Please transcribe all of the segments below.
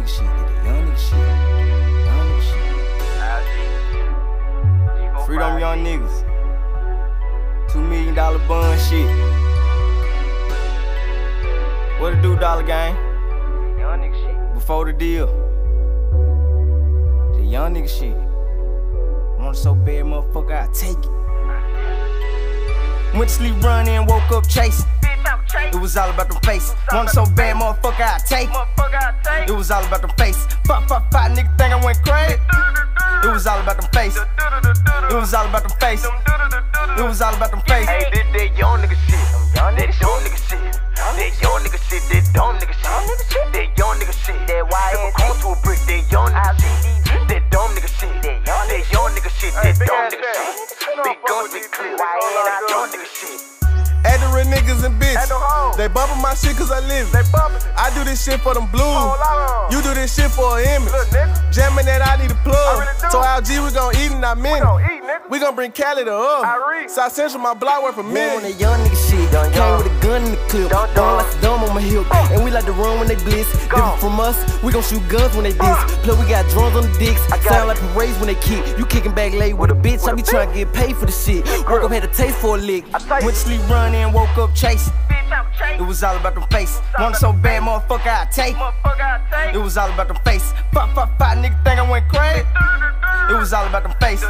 shit, that young nigga shit. Young nigga shit. Freedom young niggas. $2 million bun shit. What it do, Dollar Gang? Young nigga shit. Before the deal. The young nigga shit. Want it so bad, motherfucker, I take it. Went to sleep running, woke up chasing. It was all about them faces. Want it so bad, motherfucker, I take it. It was all about them faces. Fuck, nigga think I went crazy. It was all about them faces. It was all about them faces. It was all about them faces. Hey, this that young nigga shit. That dumb nigga shit. That young nigga shit. That dumb nigga shit. That young nigga shit. That YN come to a brick. That young nigga shit. That dumb nigga shit. That young nigga shit. That dumb nigga shit. Big guns, big clip. YN, young nigga shit. At the real niggas and bitch. They bumpin' my shit cause I live it. I do this shit for them blues. You do this shit for an image. Jammin' that I need a plug. So LG we gon' eat in a minute. We gon' bring Cali to up. South Central, my block worth a Man, million. on that young nigga shit. Came with a gun in the clip. Don't like the dumb on my hip. And we like to run when they blitz. Different from us, we gon' shoot guns when they diss. Plus we got drums on the dicks. Sound like parades when they kick. You kicking back late with a bitch. I be trying to get paid for the shit. Work up, had a taste for a lick. Went to sleep running, woke up chasing. It was all about them faces. Want it so bad, motherfucker, I take it. It was all about them faces. Fuck, nigga think I went crazy. It was all about them faces.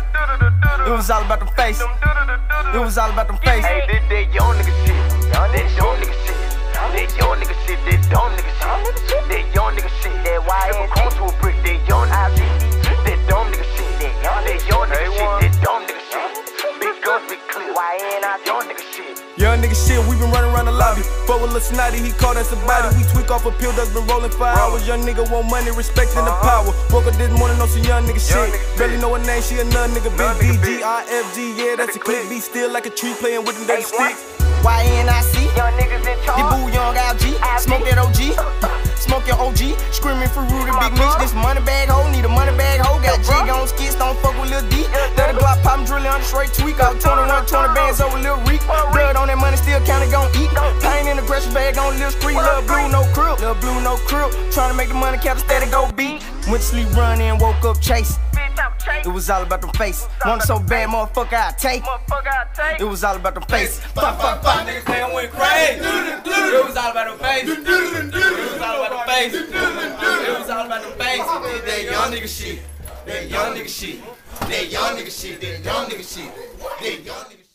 It was all about them faces. It was all about them faces. Hey, this that young nigga shit. That young nigga shit. That young nigga shit. That dumb nigga shit. That young nigga shit. That YN come to a brick. That young nigga shit. That dumb nigga shit. That young nigga shit. That dumb nigga shit. Big guns, big clip. YN, young nigga shit. Young nigga shit, we been running around the lobby. Fuck with Lil Snotty, he called us a body. We tweak off a pill that's been rolling for hours. Young nigga want money, respect and the power. Woke up this morning on some young nigga shit. Barely know her name, she another nigga. Big BGIFG, yeah, that's a click. Be still like a tree playing with them dirty sticks. YNIC, Young niggas in charge. the boo young LG, smoke that OG, smoke your OG, screaming for Rudy Big Mitch. This money bag hoe, need a money bag hoe. Got jig on skits, don't fuck with Lil D. Let the Glock pop, drilling on the straight tweak. Out 21, 20 bands over Lil Reek. Blood on that money, still counting, gon' eat. Pain in the aggression bag on Lil Street. Lil Blue, no crib, Lil Blue, no crib. Trying to make the money cap instead of go beat. Went to sleep running, woke up chasing. It was all about them faces. Want it so bad, motherfucker, I take it. It was all about them faces. Fuck, niggas think I went crazy. It was all about them faces. It was all about them faces. It was all about them faces. That young nigga shit. That young nigga shit. That young nigga shit. That young nigga shit. That young nigga shit.